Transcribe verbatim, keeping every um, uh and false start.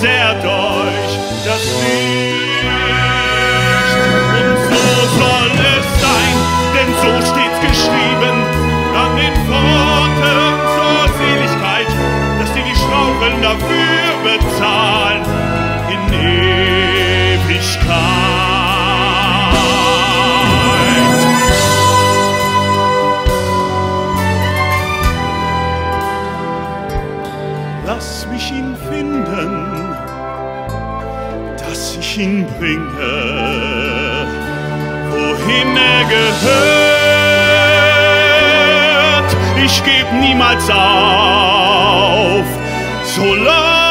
versehrt euch das Licht. Und so soll es sein, denn so steht's geschrieben an den Pforten zur Seligkeit, dass die die straucheln dafür bezahlen in Ewigkeit. Lass mich ihn finden, dass ich ihn bringe, wohin er gehört. Ich geb niemals auf, solange